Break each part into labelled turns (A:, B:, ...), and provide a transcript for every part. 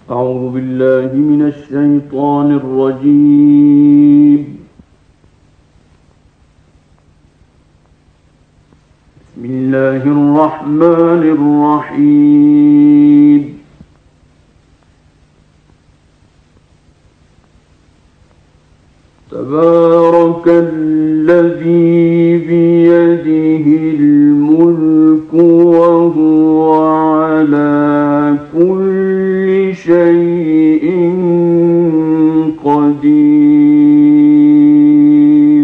A: أعوذ بالله من الشيطان الرجيم. بسم الله الرحمن الرحيم. تبارك الذي بيده الملك وهو على كل شيء قدير.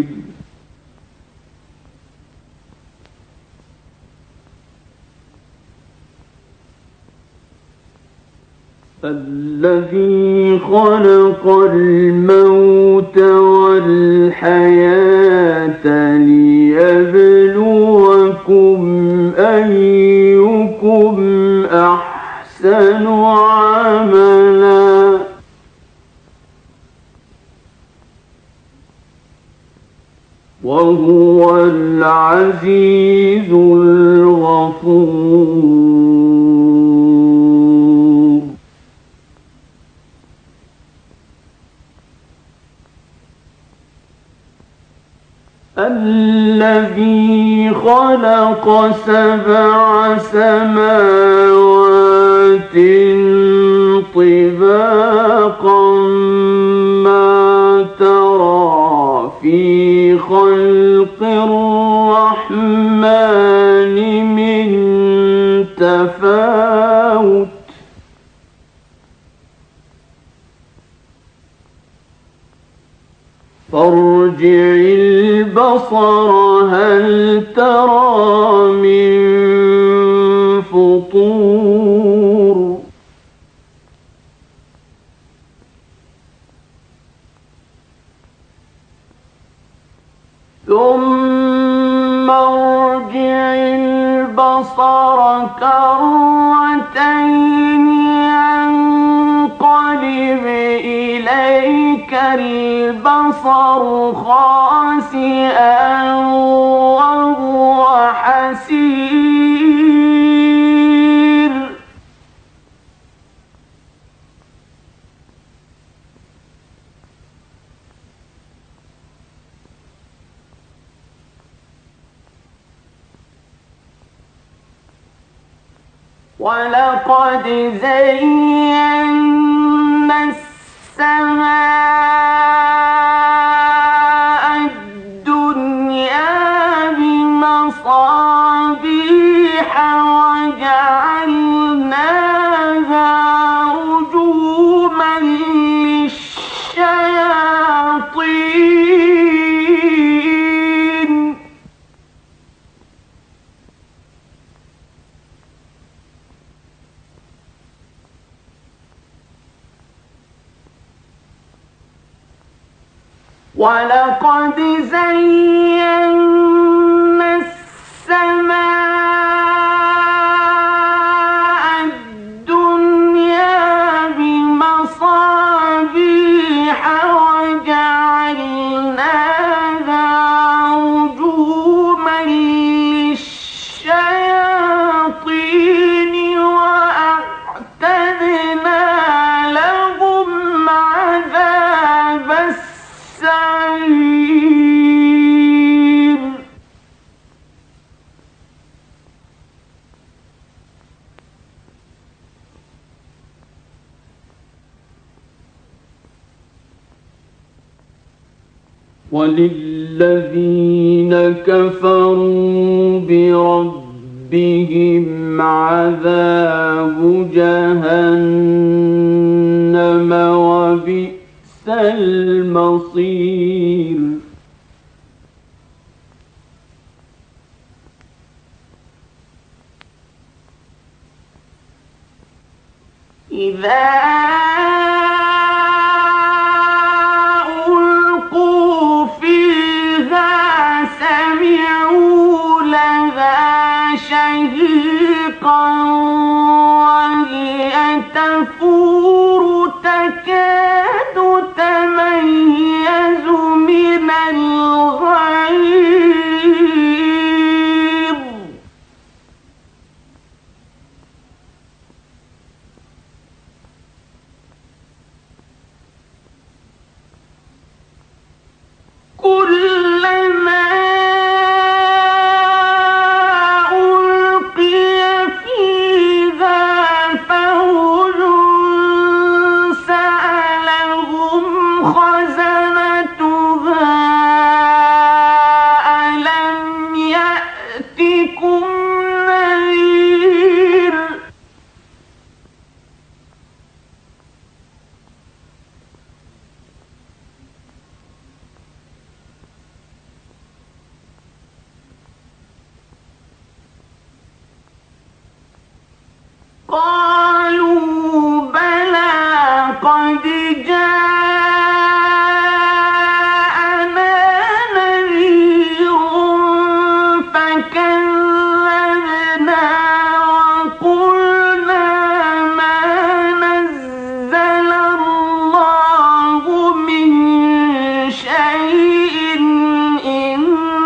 A: الذي خلق الموت والحياة ليبلوكم أيكم أحسن عملا وهو العزيز الغفور. الذي خلق 7 سماوات طباقا ما ترى في خلق الرحمن من تفاوت فارجع البصر هل ترى من فطور ثم ارجع البصر كرتين ينقلب إليك البصر خاسئا وهو حسير ولقد زينا السماء الدنيا بمصابيح وجعلناها رجوما للشياطين ولقد زينا السماء الدنيا بمصابيح وجعلناها رجوما للشياطين وأعتدنا لهم عذاب السعير. وللذين كفروا بربهم عذاب جهنم وبئس المصير. إذا ألقوا فيها سمعوا لها شهيقا وهي تفور تكاد تميز من الغيظ كلما ألقي فيها فوج سألهم خزنتها ألم يأتكم نذير قالوا بلى قد جاءنا نذير فكذبنا وقلنا ما نزل الله من شيء إن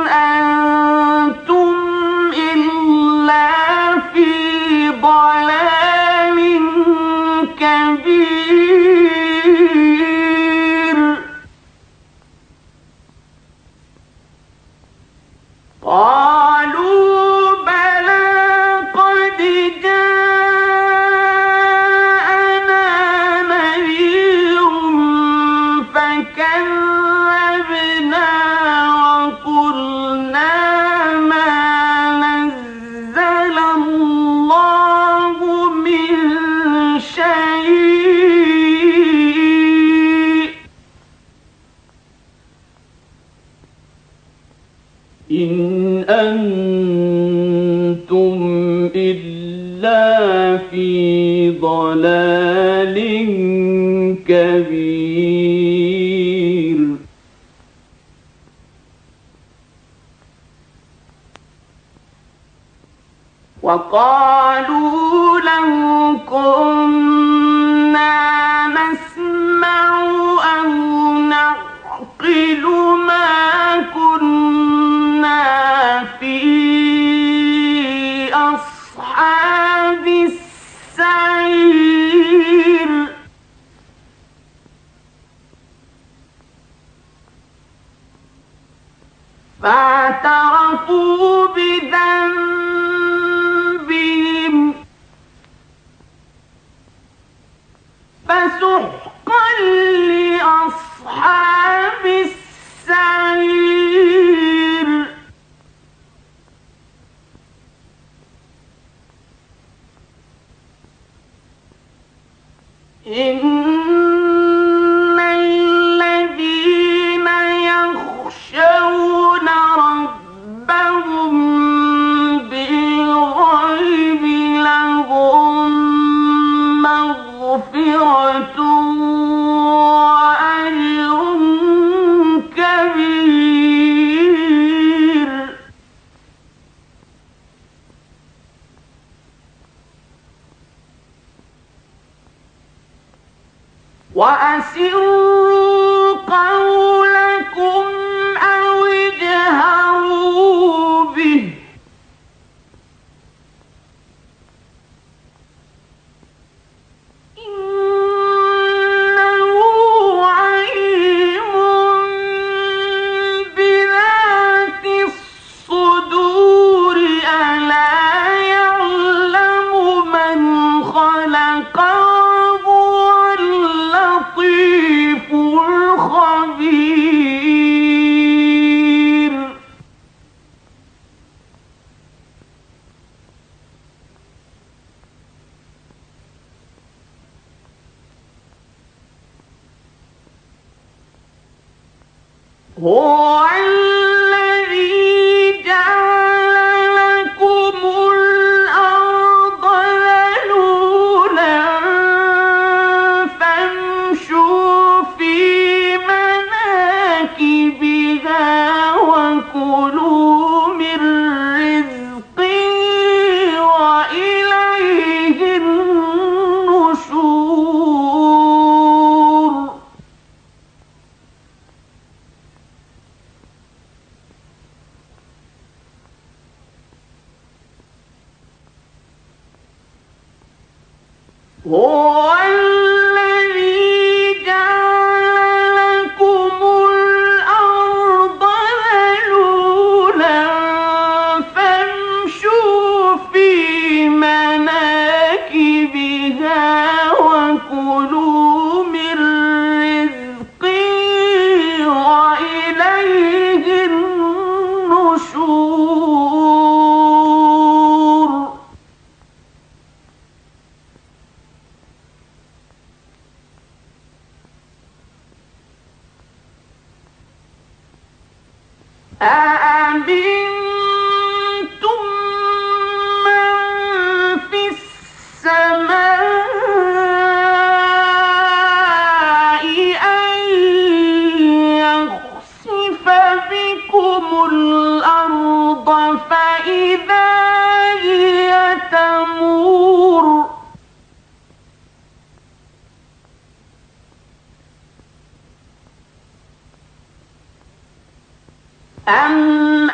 A: أنتم إلا في ضلال كبير قالوا بلى قد جاءنا نذير فكذبنا وقلنا ما نزل الله من شيء إن أنتم إلا في ضلال كبير وقالوا لو كنا نسمع أو نعقل ما كنا في أصحاب السعير فاعترفوا بذنبهم فسحقا لأصحاب السعير إن الذين يخشون ربهم بالغيب لهم مغفرة وأجر كبير وأسروا قولكم أو اجهروا به إنه عليم بذات الصدور ألا يعلم من خلق وهو اللطيف الخبير هو الذي جعل لكم الأرض ذلولا فامشوا في مناكبها وكلوا من رزقه وإليه النشور أأمنتم من في السماء أن يخسف بكم الأرض فإذا هي تمور أم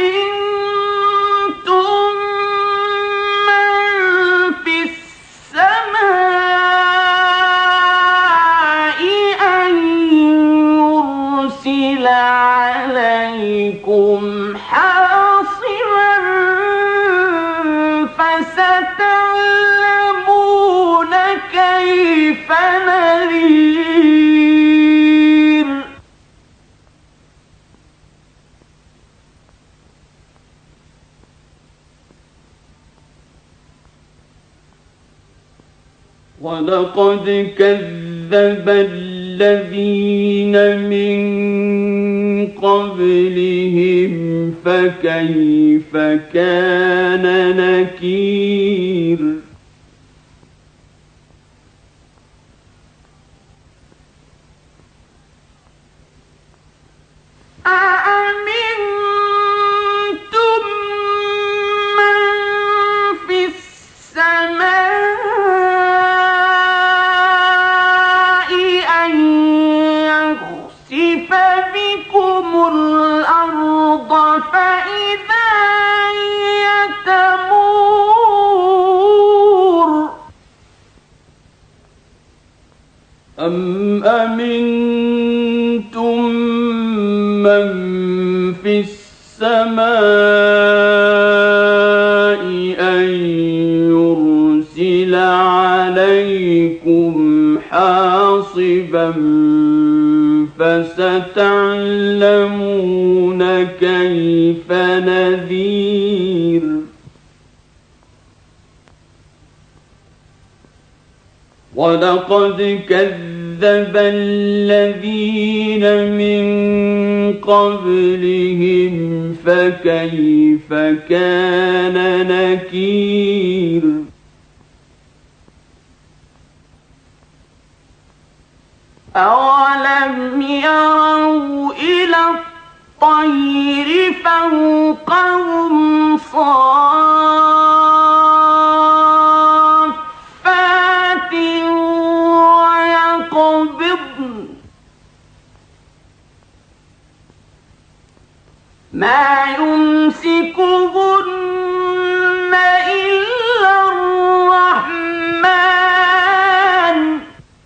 A: أمنتم من في السماء أن يرسل عليكم حاصبا فستعلمون كيف نذير ولقد كذب الذين من قبلهم فكيف كان نكير أأمنتم من في السماء أن يخسف بكم الأرض فإذا هي تمور أم أمنتم من في السماء أن يرسل عليكم حاصبا فستعلمون كيف نذير ولقد كذب الذين من قبلهم فكيف كان نكير أولم يروا إلى الطير فوقهم صافات ويقبضن ما يمسكهن إلا الرحمن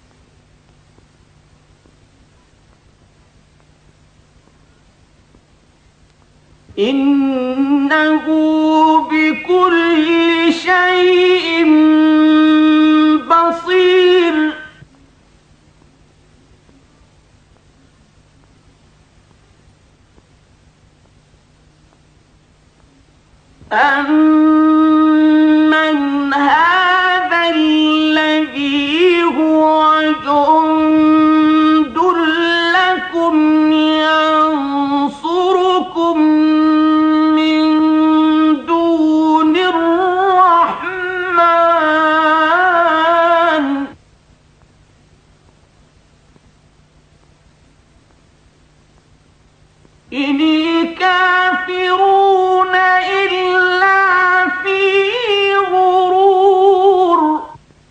A: إنه بكل شيء بصير أمن هذا الذي هو جند لكم ينصركم من دون الرحمن إن الكافرون إلا في غرور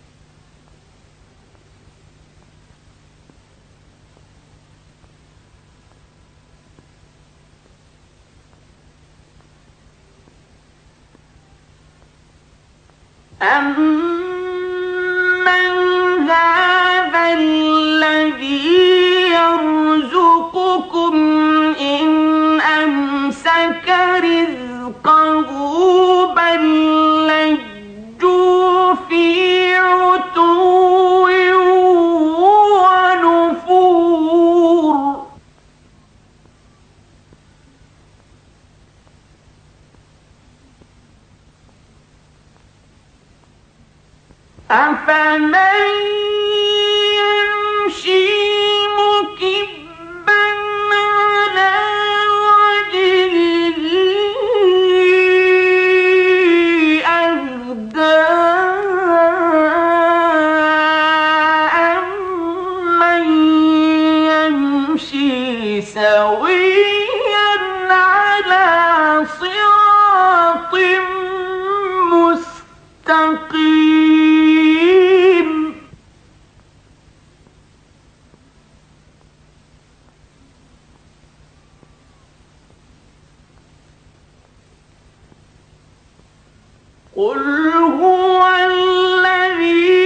A: أمن هذا الذي يرزقكم إن أمسك رزقه بل لجوا في عتو ونفور أفمن يمشي قل هو الذي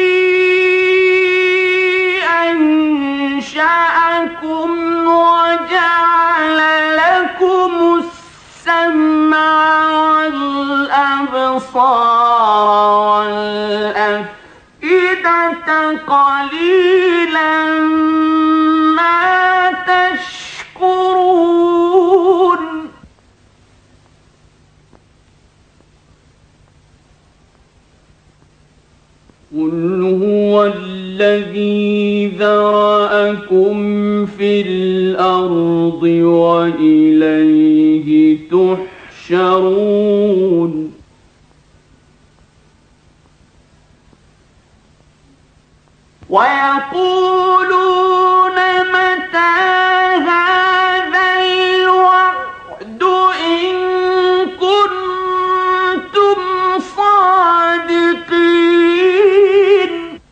A: أنشأكم وجعل لكم السمع والأبصار والأفئدة قليلا ما تشكرون قل هو الذي ذرأكم في الأرض وإليه تحشرون ويقولون متى هذا الوعد إن كنتم صادقين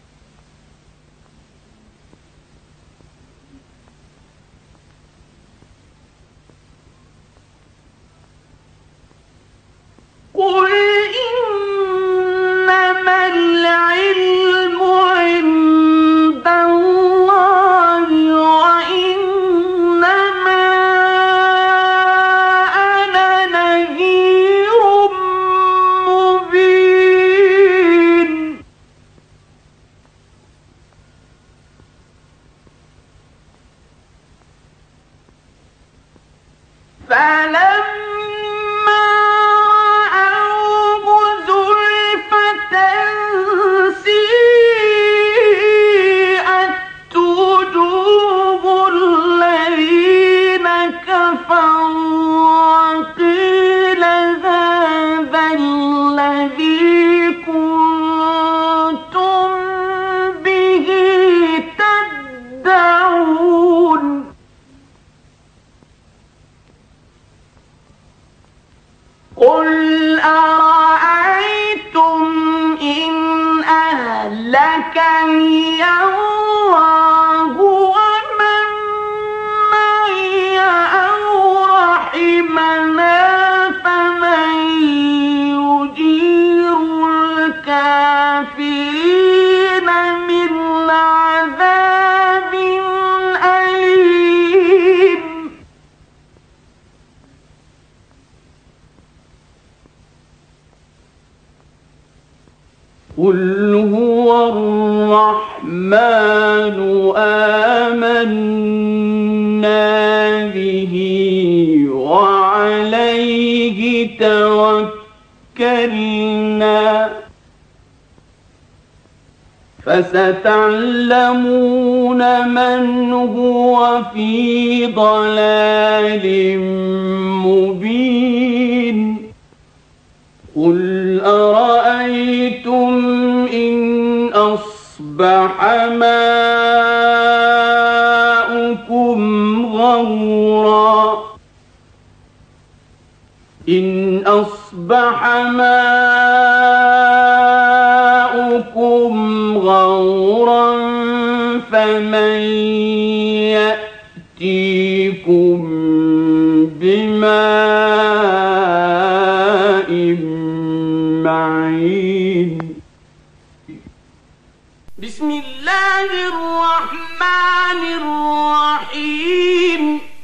A: قل إنما العلم عند الله وإنما أنا نذير مبين فلما رأوه زلفة سيئت وجوه الذين كفروا وقيل هذا الذي كنتم به تدعون قل أرأيتم إن أهلكني الله ومن معي أو رحمنا فمن يجير الكافرين من عذاب أليم قل هو الرحمن آمنا به وعليه توكلنا فستعلمون من هو في ضلال مبين قل أرأيتم إن أصبح ماؤكم غورا فمن يأتيكم بماء معين بسم الله الرحمن الرحيم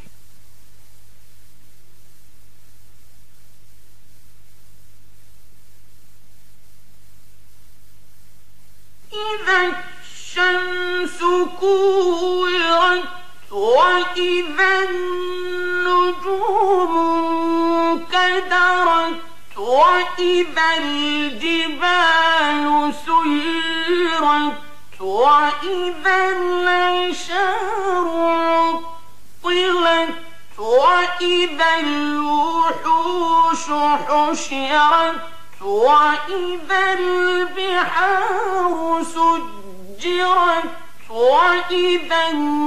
A: إذا الشمس كورت وإذا النجوم انكدرت وإذا الجبال سيرت وإذا العشار عطلت وإذا الوحوش حشرت وإذا البحار سجرت وإذا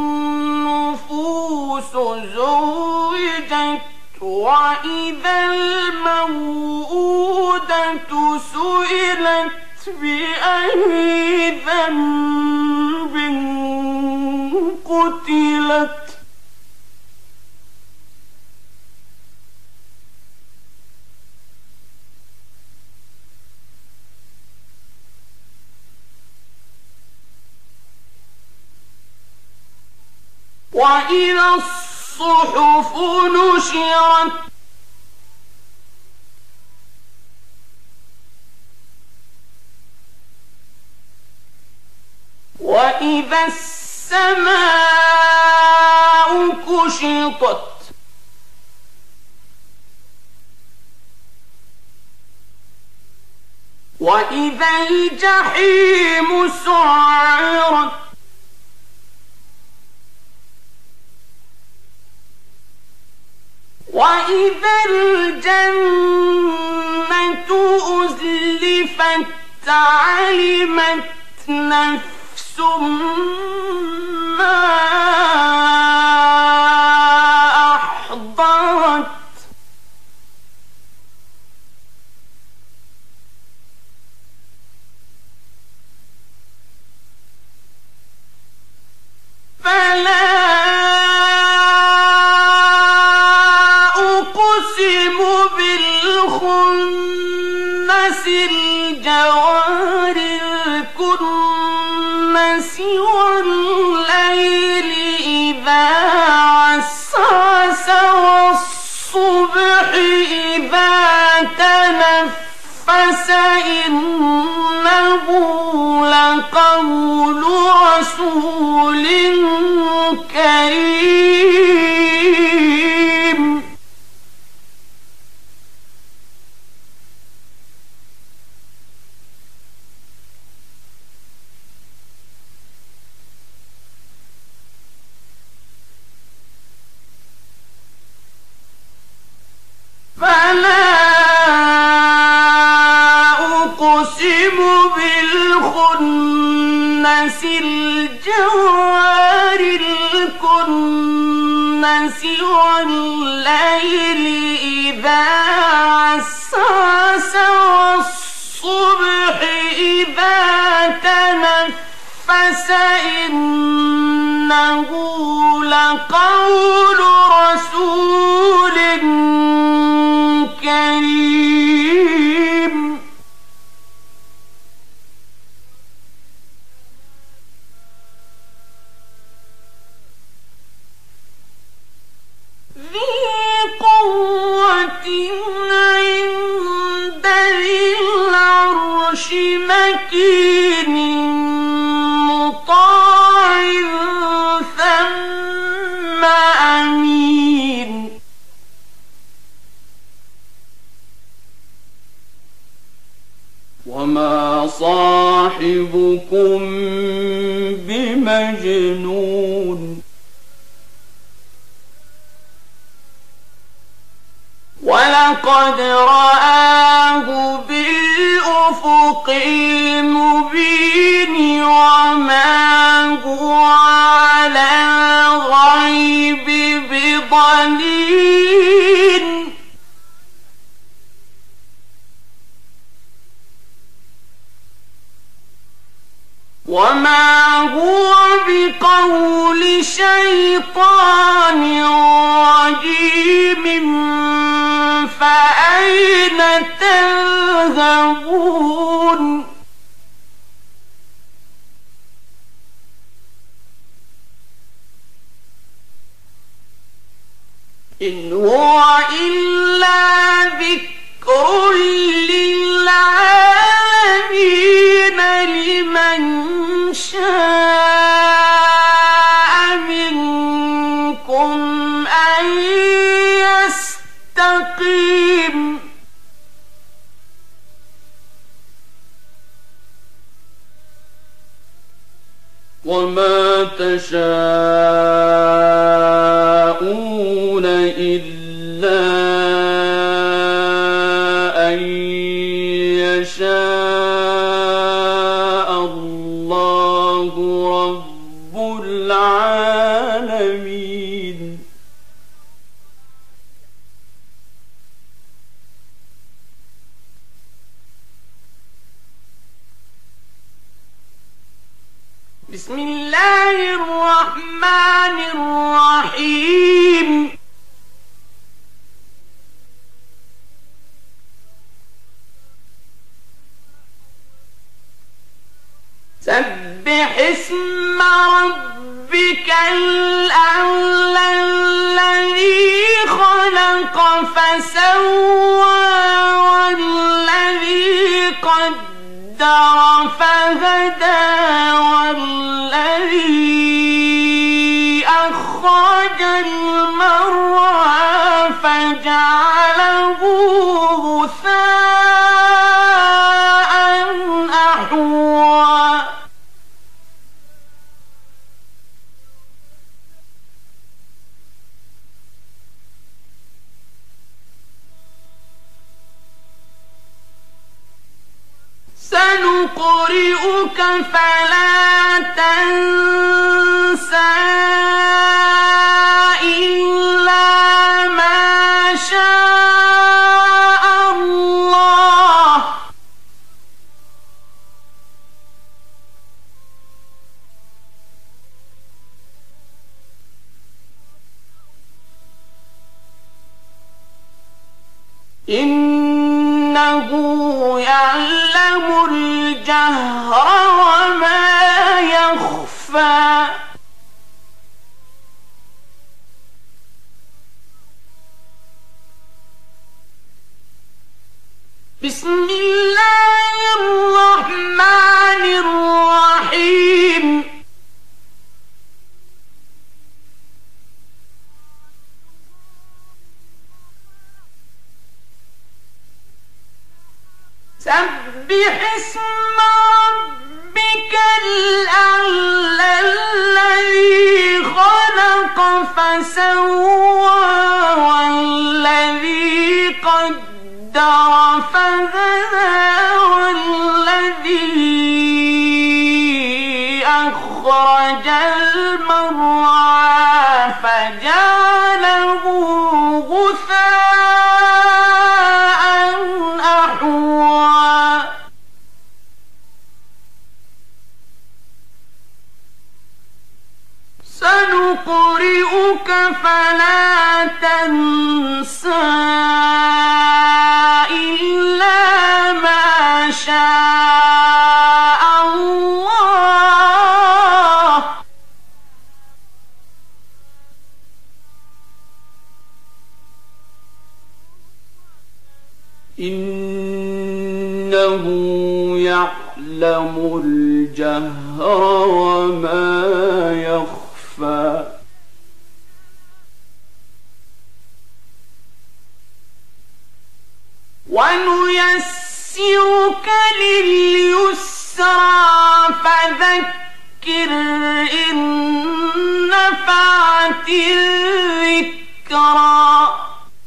A: النفوس زوجت وإذا الموءودة سئلت بأي ذنب قتلت وإذا الصحف نشرت وإذا السماء كشطت وإذا الجحيم سعرت وإذا الجنة أزلفت علمت نفس ما أحضرت فلا أقسم بالخنس الجوار الكنس والليل إذا عسعس والصبح إذا تنفس إنه لقول رسول كريم فلا أقسم بالخنس الجوار الكنس والليل إذا عسعس والصبح إذا تنفس إنه لقول رسول كريم ذي قوة عند ذي العرش مكين مطاع ثم أمين وما صاحبكم بمجنون ولقد رآه بالأفق المبين وما هو على الغيب بضنين وما هو بقول شيطان رجيم فأين تذهبون إن هو إلا ذكر للعالمين لمن شاء منكم أن يستقيم وما تشاءون إلا أن يشاء الله رب العالمين بسم الله الرحمن الرحيم سبح اسم ربك ربك الأعلى الذي خلق فسوى والذي قدر فهدى والذي أخرج المرعى فجعله غثاء أحوى سنقرئك فلا تنسى إلا ما شاء الله إنه يعلم الجهر وما يخفى بسم الله الرحمن الرحيم سبح اسم ربك الأعلى الذي خلق فسوى والذي قدر فهدى والذي أخرج المرعى فجعله غثاء أحوى سنقرئك فلا تنسى إلا ما شاء الله إنه يعلم الجهر وما يخفى ونيسرك لليسرى فذكر إن نفعت الذكرى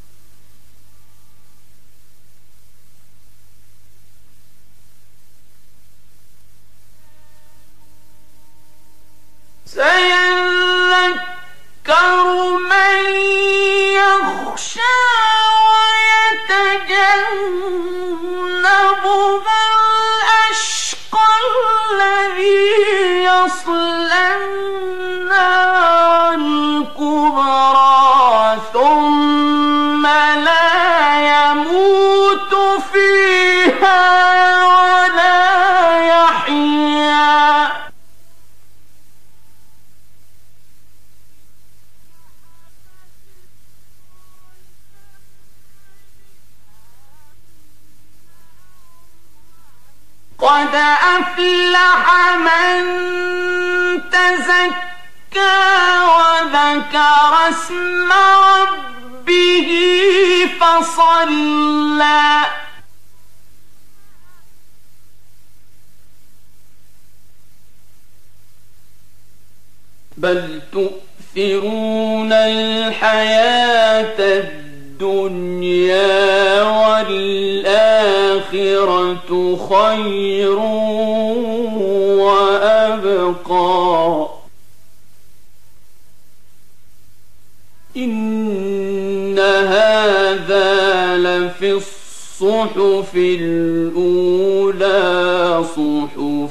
A: سيذكر من يخشى ويتجنبها الأشقى الذي يصلى النار الكبرى ثم لا يموت فيها ولا يحيا قد أفلح من تزكى وذكر اسم ربه فصلى بل تؤثرون الحياة الدنيا والآخرة خير وأبقى إن هذا لفي الصحف الأولى صحف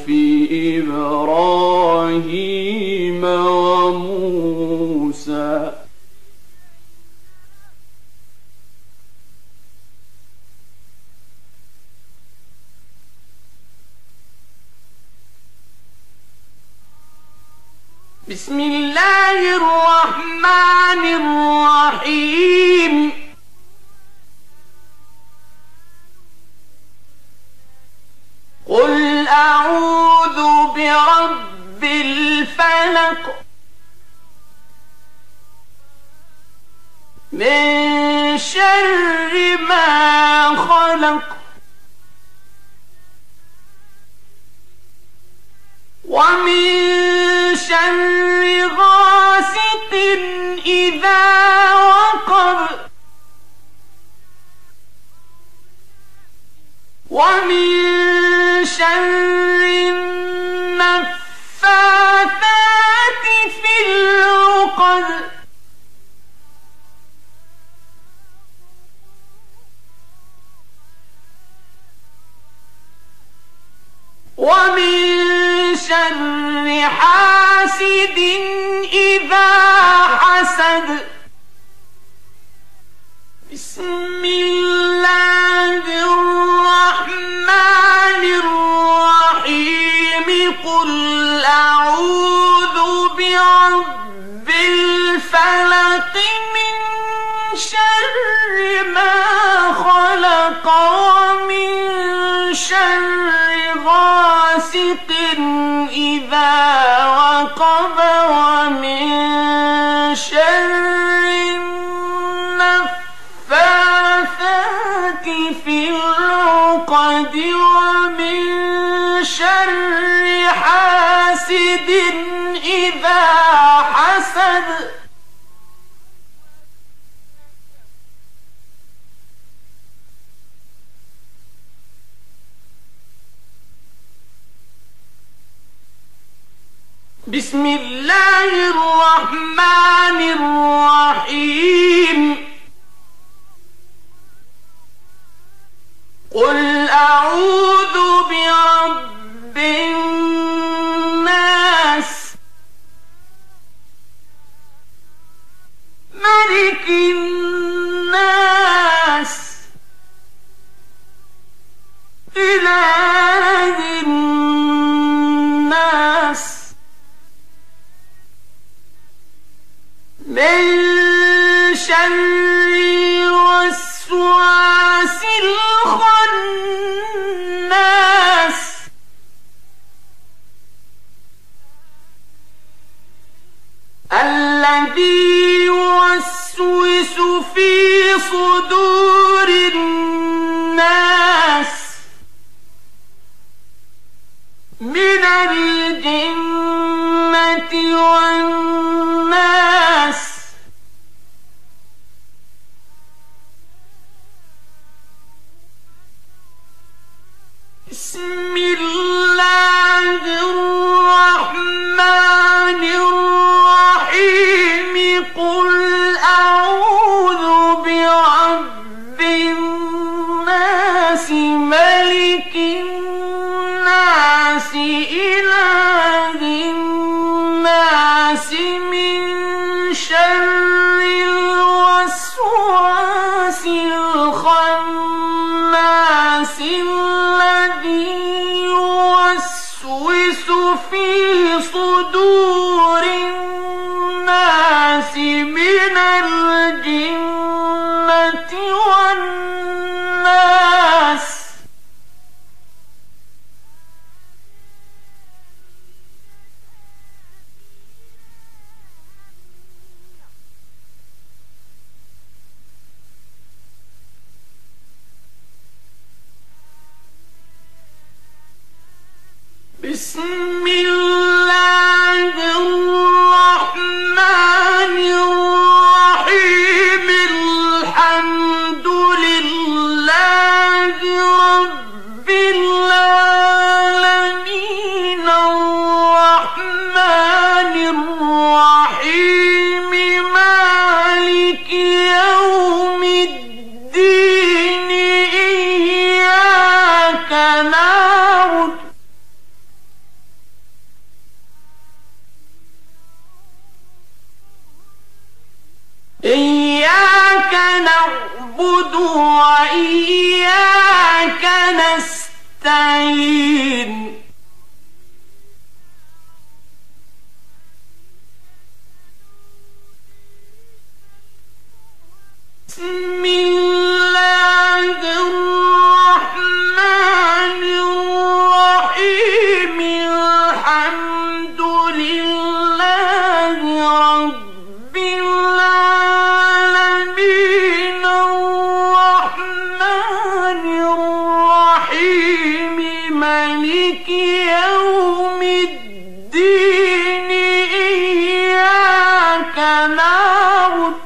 A: إبراهيم وموسى بسم الله الرحمن الرحيم قل أعوذ برب الفلق من شر ما خلق ومن شر غاسق إذا وقب ومن شر النفاثات في العقد ومن شر حاسد إذا حسد بسم الله الرحمن الرحيم قل أعوذ برب الفلق من شر ما خلق ومن شر غاسق إذا وقب ومن شر النفاثات في العقد ومن شر حاسد إذا حسد بسم الله الرحمن الرحيم قل أعوذ برب الناس ملك الناس إله الناس من شر الوسواس الخناس الذي يوسوس في صدور الناس من الجنة والناس بسم الله الرحمن الرحيم قل أعوذ برب الناس ملك الناس إله الناس من شر الوسواس الخناس الذي يوسوس في صدور الناس من الجنة والناس بسم الله الرحمن الرحيم الحمد لله رب العالمين الرحمن الرحيم مالك يوم الدين إياك نعبد وإياك نستعين بسم الله الرحمن الرحيم الحمد لله رب العالمين الرحمن الرحيم مالك يوم الدين إياك نعبد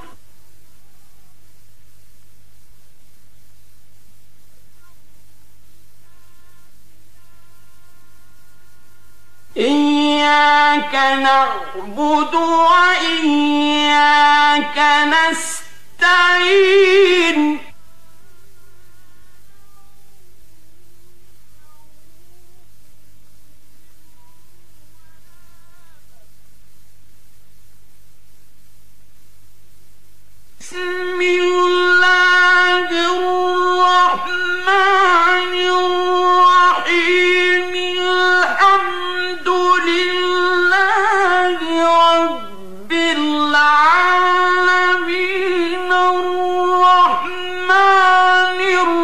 A: وإياك نستعين بسم الله الرحمن الرحيم الحمد لله رب العالمين الرحمن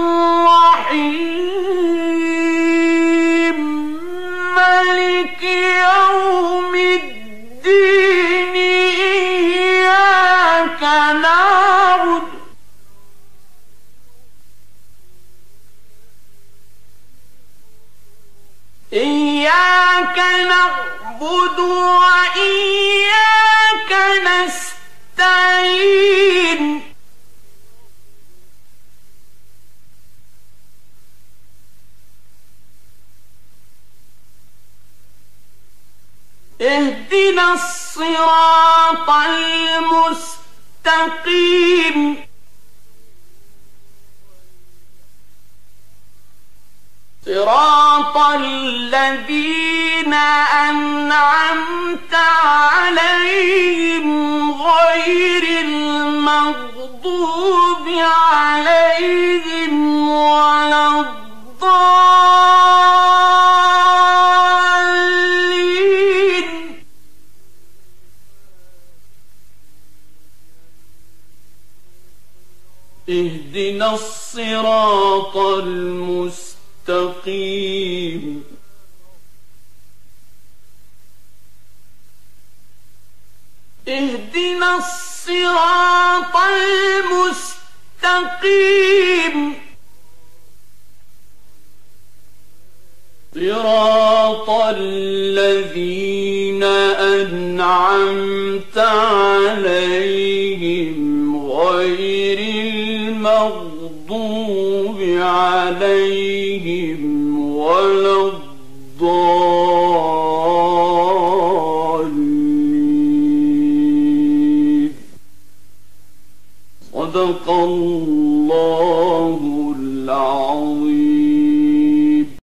A: الرحيم مالك يوم الدين إياك نعبد وإياك نستعين اهدنا الصراط المستقيم صراط الذين أنعمت عليهم غير المغضوب عليهم ولا الضالين اهدنا الصراط المستقيم اهدنا الصراط المستقيم صراط الذين أنعمت عليهم غير المغضوب عليهم ولا الضالين صدق الله